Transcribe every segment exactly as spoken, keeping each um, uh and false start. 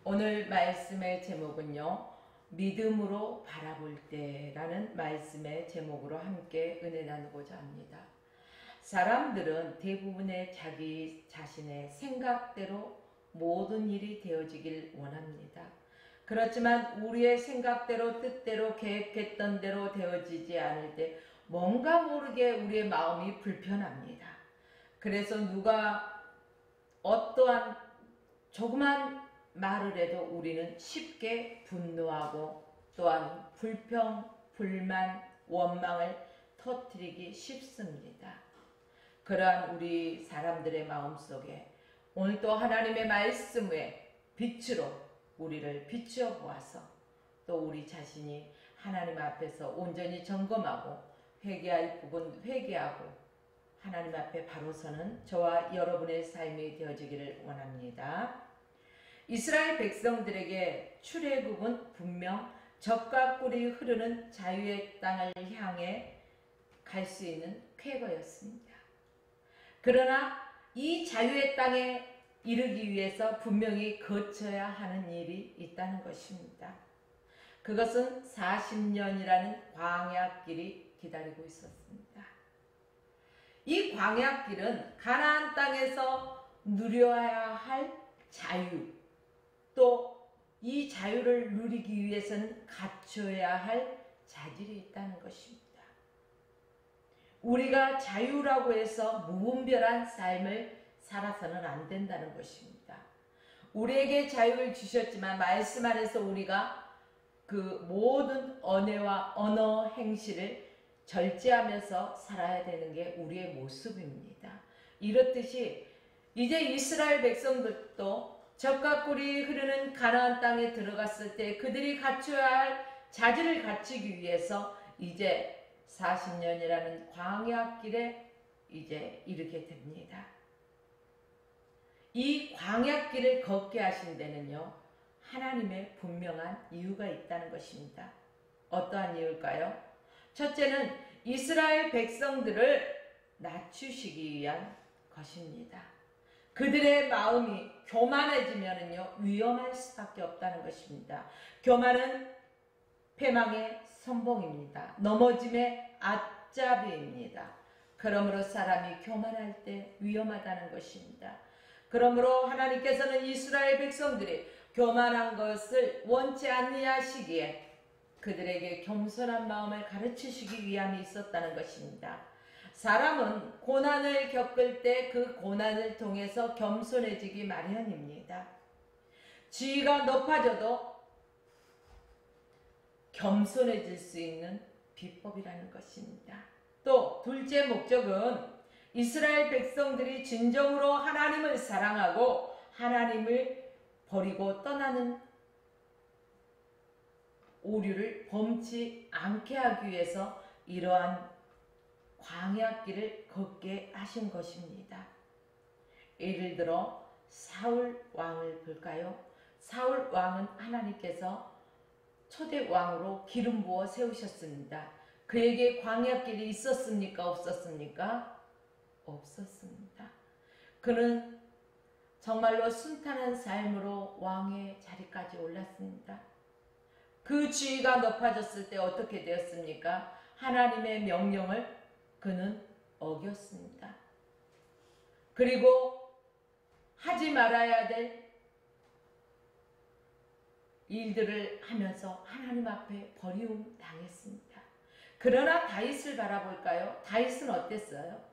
오늘 말씀의 제목은요, 믿음으로 바라볼 때라는 말씀의 제목으로 함께 은혜 나누고자 합니다. 사람들은 대부분의 자기 자신의 생각대로 모든 일이 되어지길 원합니다. 그렇지만 우리의 생각대로 뜻대로 계획했던 대로 되어지지 않을 때 뭔가 모르게 우리의 마음이 불편합니다. 그래서 누가 어떠한 조그만 말을 해도 우리는 쉽게 분노하고 또한 불평, 불만, 원망을 터뜨리기 쉽습니다. 그러한 우리 사람들의 마음속에 오늘 또 하나님의 말씀의 빛으로 우리를 비추어 보아서 또 우리 자신이 하나님 앞에서 온전히 점검하고 회개할 부분 회개하고 하나님 앞에 바로 서는 저와 여러분의 삶이 되어지기를 원합니다. 이스라엘 백성들에게 출애굽은 분명 젖과 꿀이 흐르는 자유의 땅을 향해 갈 수 있는 쾌거였습니다. 그러나 이 자유의 땅에 이르기 위해서 분명히 거쳐야 하는 일이 있다는 것입니다. 그것은 사십 년이라는 광야길이 기다리고 있었습니다. 이 광야길은 가나안 땅에서 누려야 할 자유, 또 이 자유를 누리기 위해서는 갖춰야 할 자질이 있다는 것입니다. 우리가 자유라고 해서 무분별한 삶을 살아서는 안 된다는 것입니다. 우리에게 자유를 주셨지만 말씀 안에서 우리가 그 모든 언어와 언어 행실을 절제하면서 살아야 되는 게 우리의 모습입니다. 이렇듯이 이제 이스라엘 백성들도 젖과 꿀이 흐르는 가나안 땅에 들어갔을 때 그들이 갖춰야 할 자질을 갖추기 위해서 이제 사십 년이라는 광야길에 이제 이르게 됩니다. 이 광야길을 걷게 하신 데는요, 하나님의 분명한 이유가 있다는 것입니다. 어떠한 이유일까요? 첫째는 이스라엘 백성들을 낮추시기 위한 것입니다. 그들의 마음이 교만해지면은요, 위험할 수밖에 없다는 것입니다. 교만은 패망의 선봉입니다. 넘어짐의 앞잡이입니다. 그러므로 사람이 교만할 때 위험하다는 것입니다. 그러므로 하나님께서는 이스라엘 백성들이 교만한 것을 원치 아니하시기에 그들에게 겸손한 마음을 가르치시기 위함이 있었다는 것입니다. 사람은 고난을 겪을 때 그 고난을 통해서 겸손해지기 마련입니다. 지위가 높아져도 겸손해질 수 있는 비법이라는 것입니다. 또 둘째 목적은 이스라엘 백성들이 진정으로 하나님을 사랑하고 하나님을 버리고 떠나는 오류를 범치 않게 하기 위해서 이러한 광야길을 걷게 하신 것입니다. 예를 들어 사울 왕을 볼까요? 사울 왕은 하나님께서 초대 왕으로 기름 부어 세우셨습니다. 그에게 광야길이 있었습니까? 없었습니까? 없었습니다. 그는 정말로 순탄한 삶으로 왕의 자리까지 올랐습니다. 그 지위가 높아졌을 때 어떻게 되었습니까? 하나님의 명령을 그는 어겼습니다. 그리고 하지 말아야 될 일들을 하면서 하나님 앞에 버리움 당했습니다. 그러나 다윗을 바라볼까요? 다윗은 어땠어요?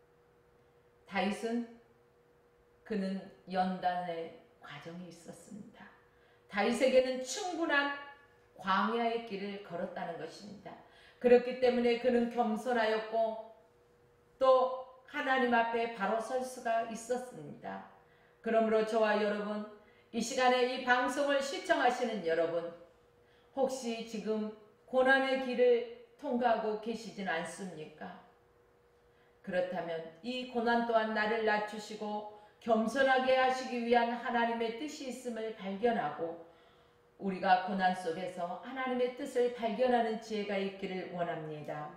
다윗은 그는 연단의 과정이 있었습니다. 다윗에게는 충분한 광야의 길을 걸었다는 것입니다. 그렇기 때문에 그는 겸손하였고 또 하나님 앞에 바로 설 수가 있었습니다. 그러므로 저와 여러분, 이 시간에 이 방송을 시청하시는 여러분, 혹시 지금 고난의 길을 통과하고 계시진 않습니까? 그렇다면 이 고난 또한 나를 낮추시고 겸손하게 하시기 위한 하나님의 뜻이 있음을 발견하고 우리가 고난 속에서 하나님의 뜻을 발견하는 지혜가 있기를 원합니다.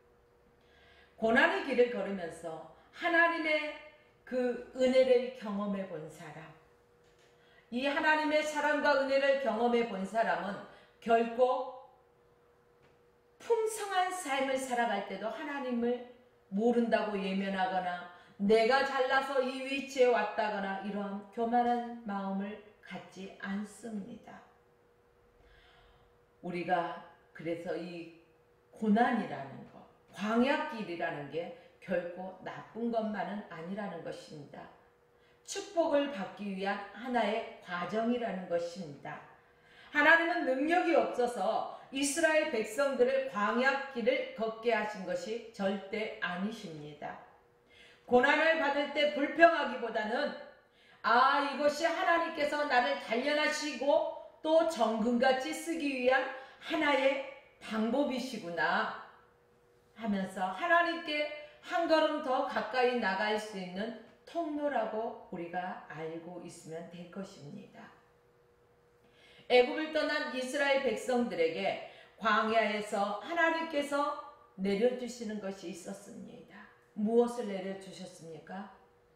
고난의 길을 걸으면서 하나님의 그 은혜를 경험해 본 사람, 이 하나님의 사랑과 은혜를 경험해 본 사람은 결코 풍성한 삶을 살아갈 때도 하나님을 모른다고 예면하거나 내가 잘나서 이 위치에 왔다거나 이러한 교만한 마음을 갖지 않습니다. 우리가 그래서 이 고난이라는 것, 광야길이라는 게 결코 나쁜 것만은 아니라는 것입니다. 축복을 받기 위한 하나의 과정이라는 것입니다. 하나님은 능력이 없어서 이스라엘 백성들을 광야길을 걷게 하신 것이 절대 아니십니다. 고난을 받을 때 불평하기보다는 아, 이것이 하나님께서 나를 단련하시고 또 정금같이 쓰기 위한 하나의 방법이시구나 하면서 하나님께 한 걸음 더 가까이 나갈 수 있는 통로라고 우리가 알고 있으면 될 것입니다. 애굽을 떠난 이스라엘 백성들에게 광야에서 하나님께서 내려주시는 것이 있었습니다. 무엇을 내려주셨습니까?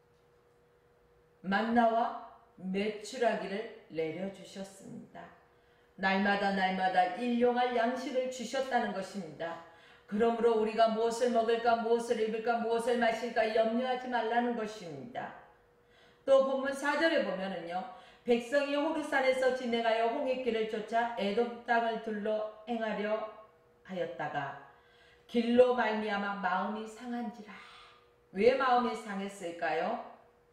만나와 메추라기를 내려주셨습니다. 날마다 날마다 일용할 양식을 주셨다는 것입니다. 그러므로 우리가 무엇을 먹을까, 무엇을 입을까, 무엇을 마실까 염려하지 말라는 것입니다. 또 본문 사 절에 보면은요, 백성이 호르산에서 진행하여 홍해길을 쫓아 에돔 땅을 둘러 행하려 하였다가 길로 말미암아 마음이 상한지라. 왜 마음이 상했을까요?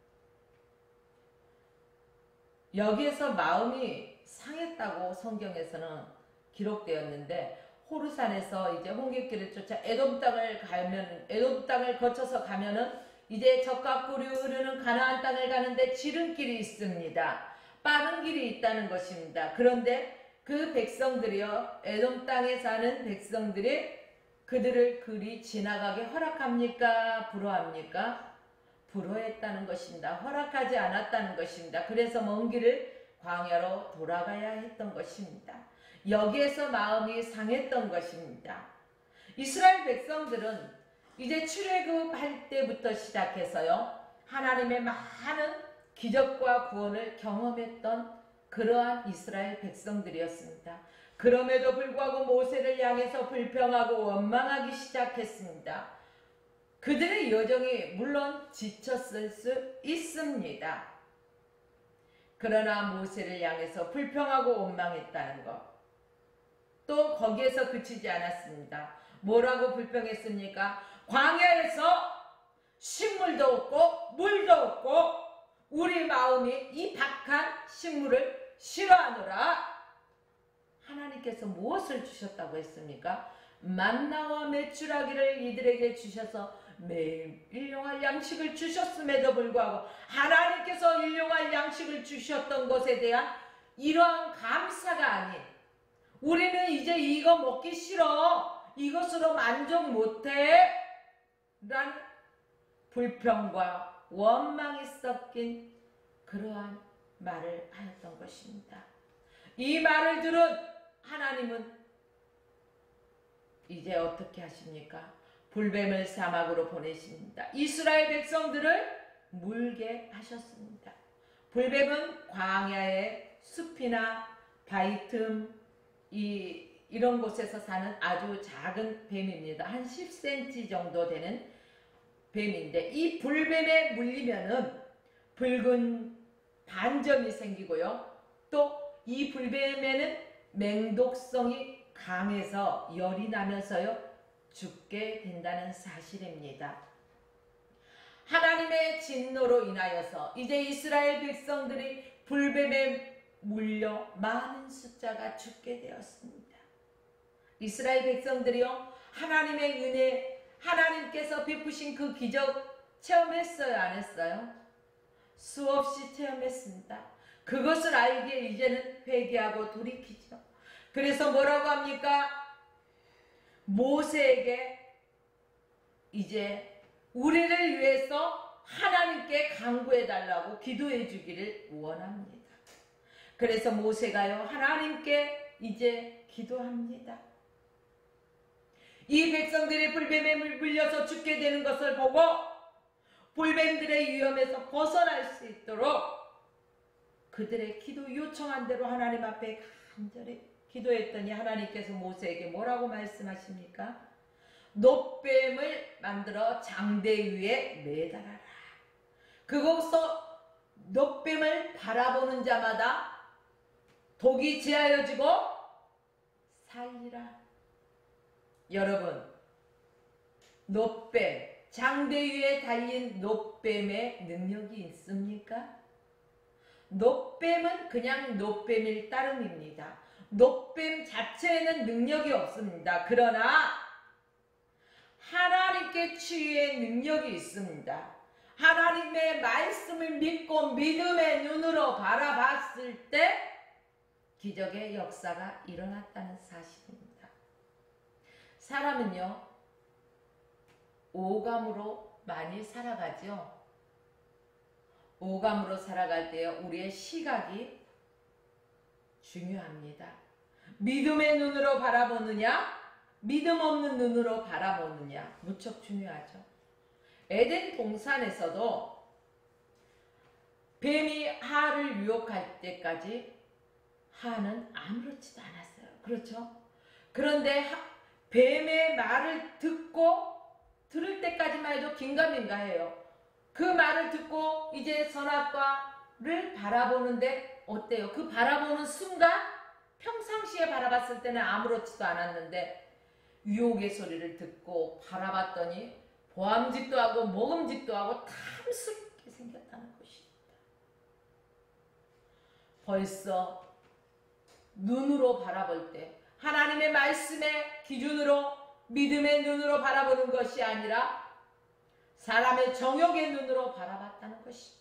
여기에서 마음이 상했다고 성경에서는 기록되었는데 호르산에서 이제 홍해길을 쫓아 에돔 땅을 가면 에돔 땅을 거쳐서 가면은 이제 적과 꿀이 흐르는 가나안 땅을 가는데 지름길이 있습니다. 빠른 길이 있다는 것입니다. 그런데 그 백성들이요, 에돔 땅에 사는 백성들이 그들을 그리 지나가게 허락합니까? 불허합니까? 불허했다는 것입니다. 허락하지 않았다는 것입니다. 그래서 먼 길을 광야로 돌아가야 했던 것입니다. 여기에서 마음이 상했던 것입니다. 이스라엘 백성들은 이제 출애굽할 때부터 시작해서요, 하나님의 많은 기적과 구원을 경험했던 그러한 이스라엘 백성들이었습니다. 그럼에도 불구하고 모세를 향해서 불평하고 원망하기 시작했습니다. 그들의 여정이 물론 지쳤을 수 있습니다. 그러나 모세를 향해서 불평하고 원망했다는 것, 또 거기에서 그치지 않았습니다. 뭐라고 불평했습니까? 광야에서 식물도 없고 물도 없고 우리 마음이 이 박한 식물을 싫어하노라. 하나님께서 무엇을 주셨다고 했습니까? 만나와 메추라기를 이들에게 주셔서 매일 일용할 양식을 주셨음에도 불구하고 하나님께서 일용할 양식을 주셨던 것에 대한 이러한 감사가 아닌, 우리는 이제 이거 먹기 싫어, 이것으로 만족 못해 라는 불평과 원망이 섞인 그러한 말을 하였던 것입니다. 이 말을 들은 하나님은 이제 어떻게 하십니까? 불뱀을 사막으로 보내십니다. 이스라엘 백성들을 물게 하셨습니다. 불뱀은 광야의 숲이나 바위 틈, 이, 이런 곳에서 사는 아주 작은 뱀입니다. 한 십 센티미터 정도 되는 뱀인데, 이 불뱀에 물리면은 붉은 반점이 생기고요. 또 이 불뱀에는 맹독성이 강해서 열이 나면서요, 죽게 된다는 사실입니다. 하나님의 진노로 인하여서 이제 이스라엘 백성들이 불뱀에 물려 많은 숫자가 죽게 되었습니다. 이스라엘 백성들이요, 하나님의 은혜, 하나님께서 베푸신 그 기적 체험했어요, 안 했어요? 수없이 체험했습니다. 그것을 알기에 이제는 회개하고 돌이키죠. 그래서 뭐라고 합니까? 모세에게 이제 우리를 위해서 하나님께 간구해 달라고 기도해 주기를 원합니다. 그래서 모세가요, 하나님께 이제 기도합니다. 이 백성들이 불뱀에 물려서 죽게 되는 것을 보고 불뱀들의 위험에서 벗어날 수 있도록 그들의 기도 요청한 대로 하나님 앞에 간절히 기도했더니 하나님께서 모세에게 뭐라고 말씀하십니까? 놋뱀을 만들어 장대 위에 매달아라. 그곳서 놋뱀을 바라보는 자마다 독이 제하여지고 살리라. 여러분, 놋뱀, 장대 위에 달린 놋뱀에 능력이 있습니까? 놋뱀은 그냥 놋뱀일 따름입니다. 놋뱀 자체에는 능력이 없습니다. 그러나 하나님께 치유의 능력이 있습니다. 하나님의 말씀을 믿고 믿음의 눈으로 바라봤을 때 기적의 역사가 일어났다는 사실입니다. 사람은요, 오감으로 많이 살아가죠. 오감으로 살아갈 때 우리의 시각이 중요합니다. 믿음의 눈으로 바라보느냐, 믿음 없는 눈으로 바라보느냐, 무척 중요하죠. 에덴 동산에서도 뱀이 하를 유혹할 때까지 하는 아무렇지도 않았어요. 그렇죠? 그런데 하, 뱀의 말을 듣고 들을 때까지만 해도 긴가민가해요. 그 말을 듣고 이제 선악과를 바라보는데 어때요? 그 바라보는 순간 평상시에 바라봤을 때는 아무렇지도 않았는데 유혹의 소리를 듣고 바라봤더니 보암직도 하고 먹음직도 하고 탐스럽게 생겼다는 것입니다. 벌써 눈으로 바라볼 때 하나님의 말씀의 기준으로 믿음의 눈으로 바라보는 것이 아니라 사람의 정욕의 눈으로 바라봤다는 것입니다.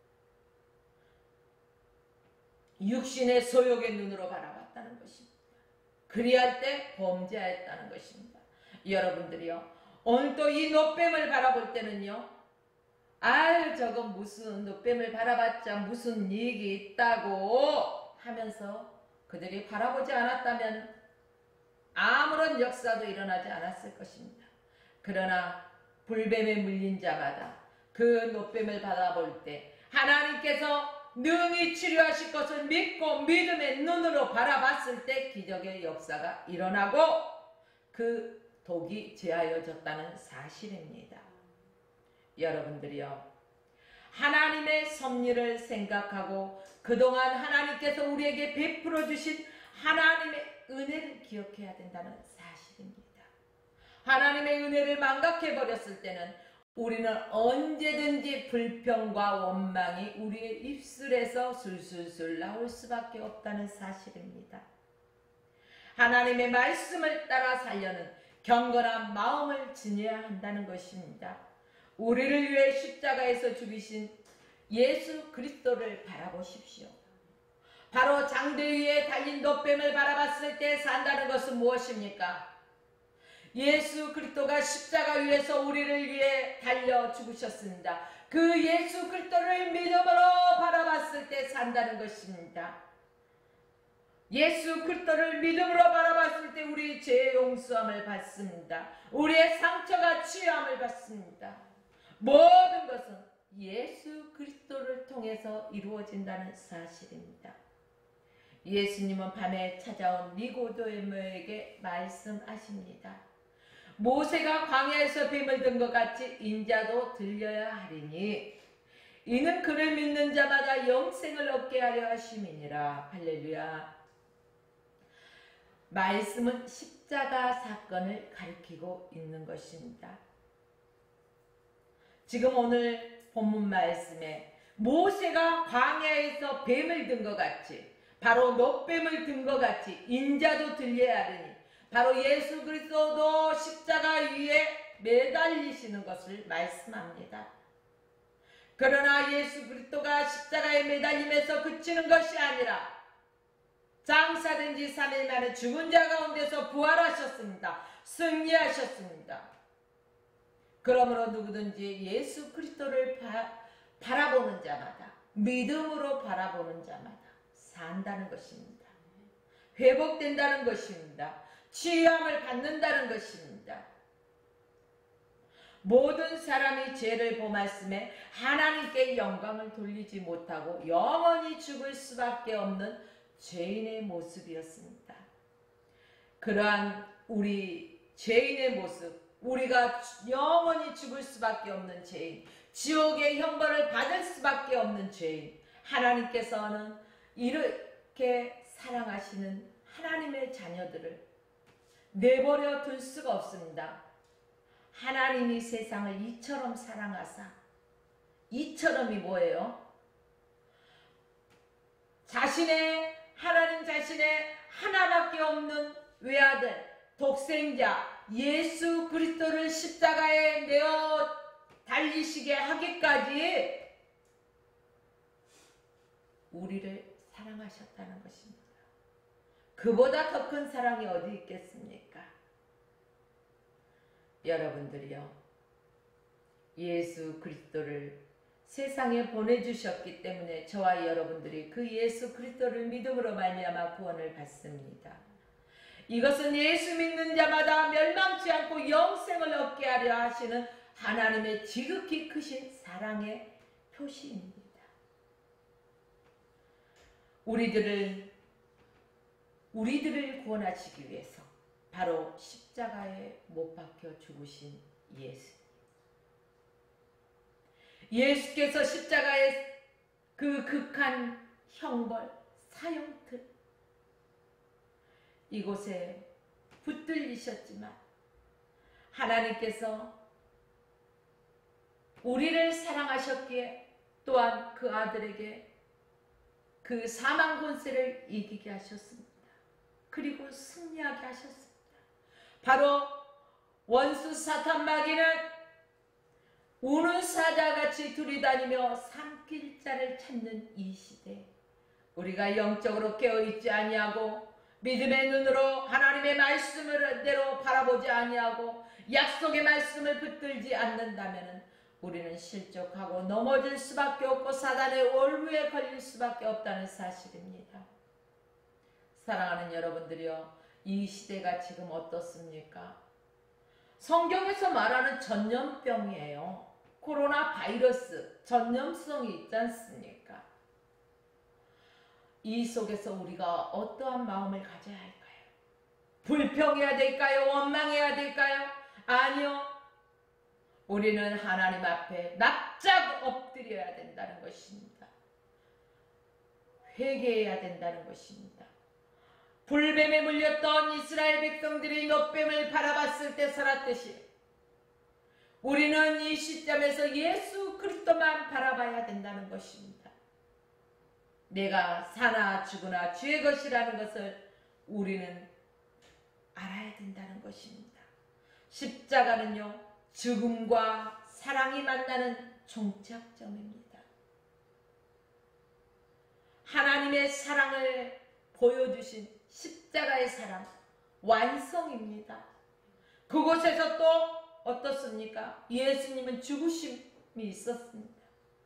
육신의 소욕의 눈으로 바라봤다는 것입니다. 그리할 때 범죄하였다는 것입니다. 여러분들이요, 오늘 또 이 놋뱀을 바라볼 때는요, 아유 저거 무슨 놋뱀을 바라봤자 무슨 이익이 있다고 하면서 그들이 바라보지 않았다면 아무런 역사도 일어나지 않았을 것입니다. 그러나 불뱀에 물린 자마다 그 놋뱀을 바라볼 때 하나님께서 능히 치료하실 것을 믿고 믿음의 눈으로 바라봤을 때 기적의 역사가 일어나고 그 독이 제하여졌다는 사실입니다. 여러분들이요, 하나님의 섭리를 생각하고 그동안 하나님께서 우리에게 베풀어 주신 하나님의 은혜를 기억해야 된다는 사실입니다. 하나님의 은혜를 망각해버렸을 때는 우리는 언제든지 불평과 원망이 우리의 입술에서 술술술 나올 수밖에 없다는 사실입니다. 하나님의 말씀을 따라 살려는 경건한 마음을 지녀야 한다는 것입니다. 우리를 위해 십자가에서 죽이신 예수 그리스도를 바라보십시오. 바로 장대 위에 달린 놋뱀을 바라봤을 때 산다는 것은 무엇입니까? 예수 그리스도가 십자가 위에서 우리를 위해 달려 죽으셨습니다. 그 예수 그리스도를 믿음으로 바라봤을 때 산다는 것입니다. 예수 그리스도를 믿음으로 바라봤을 때 우리 죄 용서함을 받습니다. 우리의 상처가 치유함을 받습니다. 모든 것은 예수 그리스도를 통해서 이루어진다는 사실입니다. 예수님은 밤에 찾아온 니고데모에게 말씀하십니다. 모세가 광야에서 뱀을 든 것 같이 인자도 들려야 하리니 이는 그를 믿는 자마다 영생을 얻게 하려 하심이니라. 할렐루야. 말씀은 십자가 사건을 가리키고 있는 것입니다. 지금 오늘 본문 말씀에 모세가 광야에서 뱀을 든 것 같이, 바로 놋뱀을 든 것 같이 인자도 들려야 하리니 바로 예수 그리스도도 십자가 위에 매달리시는 것을 말씀합니다. 그러나 예수 그리스도가 십자가에 매달림에서 그치는 것이 아니라 장사된 지 삼 일 만에 죽은 자 가운데서 부활하셨습니다. 승리하셨습니다. 그러므로 누구든지 예수 그리스도를 바, 바라보는 자마다, 믿음으로 바라보는 자마다 산다는 것입니다. 회복된다는 것입니다. 치유함을 받는다는 것입니다. 모든 사람이 죄를 범하였음에 하나님께 영광을 돌리지 못하고 영원히 죽을 수밖에 없는 죄인의 모습이었습니다. 그러한 우리 죄인의 모습, 우리가 영원히 죽을 수밖에 없는 죄인, 지옥의 형벌을 받을 수밖에 없는 죄인, 하나님께서는 이렇게 사랑하시는 하나님의 자녀들을 내버려 둘 수가 없습니다. 하나님이 세상을 이처럼 사랑하사, 이처럼이 뭐예요? 자신의, 하나님 자신의 하나밖에 없는 외아들, 독생자 예수 그리스도를 십자가에 내어 달리시게 하기까지 우리를 사랑하셨다는 것입니다. 그보다 더 큰 사랑이 어디 있겠습니까? 여러분들이요, 예수 그리스도를 세상에 보내주셨기 때문에 저와 여러분들이 그 예수 그리스도를 믿음으로 말미암아 구원을 받습니다. 이것은 예수 믿는 자마다 멸망치 않고 영생을 얻게 하려 하시는 하나님의 지극히 크신 사랑의 표시입니다. 우리들을 우리들을 구원하시기 위해서 바로 십자가에 못 박혀 죽으신 예수. 예수께서 십자가의 그 극한 형벌, 사형틀 이곳에 붙들리셨지만 하나님께서 우리를 사랑하셨기에 또한 그 아들에게 그 사망 권세를 이기게 하셨습니다. 그리고 승리하게 하셨습니다. 바로 원수 사탄 마귀는 우는 사자같이 두리다니며 삼킬 자를 찾는 이 시대, 우리가 영적으로 깨어있지 아니하고 믿음의 눈으로 하나님의 말씀대로 바라보지 아니하고 약속의 말씀을 붙들지 않는다면 우리는 실족하고 넘어질 수밖에 없고 사단의 올무에 걸릴 수밖에 없다는 사실입니다. 사랑하는 여러분들이요, 이 시대가 지금 어떻습니까? 성경에서 말하는 전염병이에요. 코로나 바이러스, 전염성이 있지 않습니까? 이 속에서 우리가 어떠한 마음을 가져야 할까요? 불평해야 될까요? 원망해야 될까요? 아니요. 우리는 하나님 앞에 납작 엎드려야 된다는 것입니다. 회개해야 된다는 것입니다. 불뱀에 물렸던 이스라엘 백성들이 노뱀을 바라봤을 때 살았듯이 우리는 이 시점에서 예수 그리스도만 바라봐야 된다는 것입니다. 내가 사나 죽으나 주의 것이라는 것을 우리는 알아야 된다는 것입니다. 십자가는요, 죽음과 사랑이 만나는 종착점입니다. 하나님의 사랑을 보여주신 십자가의 사랑, 완성입니다. 그곳에서 또 어떻습니까? 예수님은 죽으심이 있었습니다.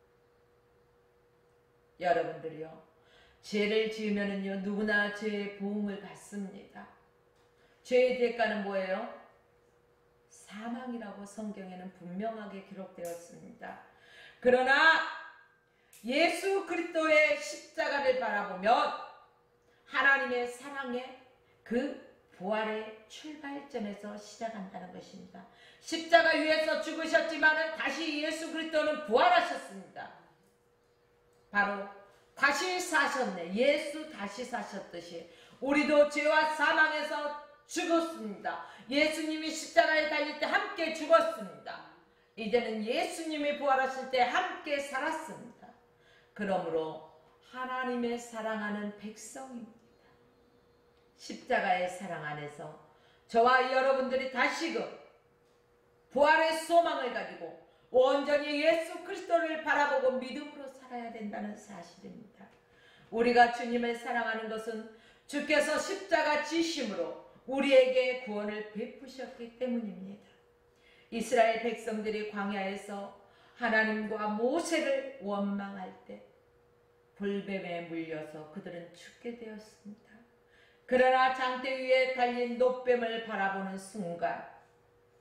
여러분들이요, 죄를 지으면은요, 누구나 죄의 보응을 받습니다. 죄의 대가는 뭐예요? 사망이라고 성경에는 분명하게 기록되었습니다. 그러나 예수 그리스도의 십자가를 바라보면 하나님의 사랑의 그 부활의 출발점에서 시작한다는 것입니다. 십자가 위에서 죽으셨지만 다시 예수 그리스도는 부활하셨습니다. 바로 다시 사셨네. 예수 다시 사셨듯이 우리도 죄와 사망에서 죽었습니다. 예수님이 십자가에 달릴 때 함께 죽었습니다. 이제는 예수님이 부활하실 때 함께 살았습니다. 그러므로 하나님의 사랑하는 백성입니다. 십자가의 사랑 안에서 저와 여러분들이 다시금 부활의 소망을 가지고 온전히 예수 그리스도를 바라보고 믿음으로 살아야 된다는 사실입니다. 우리가 주님을 사랑하는 것은 주께서 십자가 지심으로 우리에게 구원을 베푸셨기 때문입니다. 이스라엘 백성들이 광야에서 하나님과 모세를 원망할 때 불뱀에 물려서 그들은 죽게 되었습니다. 그러나 장대 위에 달린 노뱀을 바라보는 순간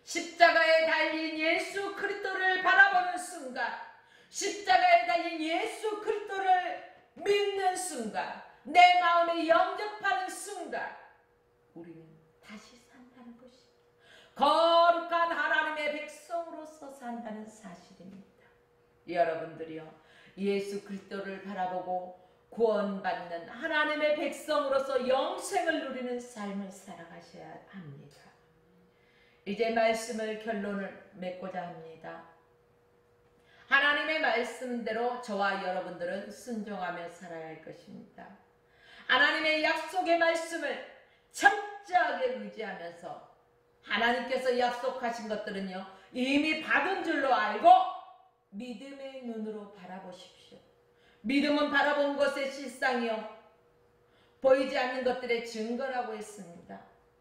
십자가에 달린 예수 그리스도를 바라보는 순간, 십자가에 달린 예수 그리스도를 믿는 순간, 내 마음에 영접하는 순간 우리는 다시 산다는 것입니다. 거룩한 하나님의 백성으로서 산다는 사실입니다. 여러분들이요, 예수 그리스도를 바라보고 구원받는 하나님의 백성으로서 영생을 누리는 삶을 살아가셔야 합니다. 이제 말씀을 결론을 맺고자 합니다. 하나님의 말씀대로 저와 여러분들은 순종하며 살아야 할 것입니다. 하나님의 약속의 말씀을 철저하게 의지하면서 하나님께서 약속하신 것들은요, 이미 받은 줄로 알고 믿음의 눈으로 바라보십시오. 믿음은 바라본 것의 실상이요, 보이지 않는 것들의 증거라고 했습니다.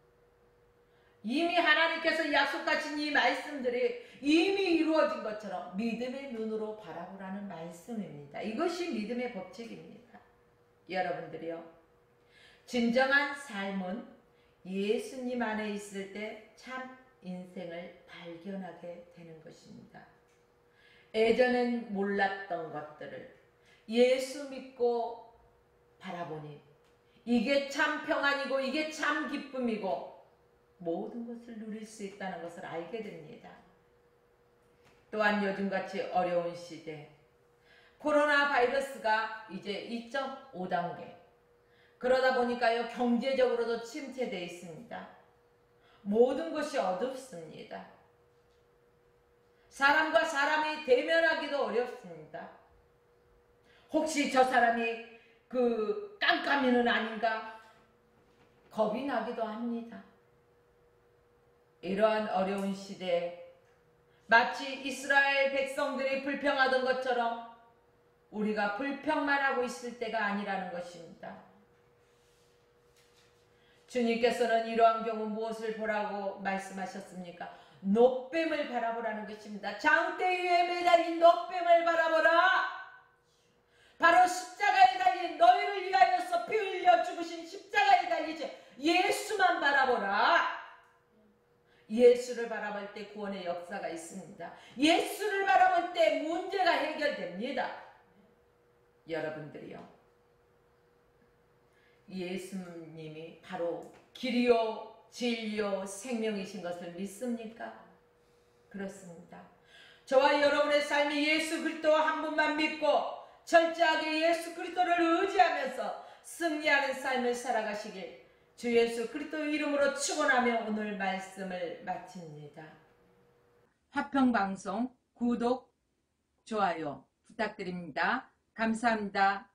이미 하나님께서 약속하신 이 말씀들이 이미 이루어진 것처럼 믿음의 눈으로 바라보라는 말씀입니다. 이것이 믿음의 법칙입니다. 여러분들이요, 진정한 삶은 예수님 안에 있을 때 참 인생을 발견하게 되는 것입니다. 예전엔 몰랐던 것들을 예수 믿고 바라보니 이게 참 평안이고 이게 참 기쁨이고 모든 것을 누릴 수 있다는 것을 알게 됩니다. 또한 요즘같이 어려운 시대, 코로나 바이러스가 이제 이 점 오 단계, 그러다 보니까요, 경제적으로도 침체되어 있습니다. 모든 것이 어둡습니다. 사람과 사람이 대면하기도 어렵습니다. 혹시 저 사람이 그 깜깜이는 아닌가 겁이 나기도 합니다. 이러한 어려운 시대에 마치 이스라엘 백성들이 불평하던 것처럼 우리가 불평만 하고 있을 때가 아니라는 것입니다. 주님께서는 이러한 경우 무엇을 보라고 말씀하셨습니까? 놋뱀을 바라보라는 것입니다. 장대 위에 매달린 놋뱀을 바라보라. 바로 십자가에 달린 너희를 위하여서 피 흘려 죽으신 십자가에 달리신 예수만 바라보라. 예수를 바라볼 때 구원의 역사가 있습니다. 예수를 바라볼 때 문제가 해결됩니다. 여러분들이요, 예수님이 바로 길이요 진리요 생명이신 것을 믿습니까? 그렇습니다. 저와 여러분의 삶이 예수 그리스도 한 분만 믿고 철저하게 예수 그리스도를 의지하면서 승리하는 삶을 살아가시길 주 예수 그리스도의 이름으로 축원하며 오늘 말씀을 마칩니다. 화평방송 구독, 좋아요 부탁드립니다. 감사합니다.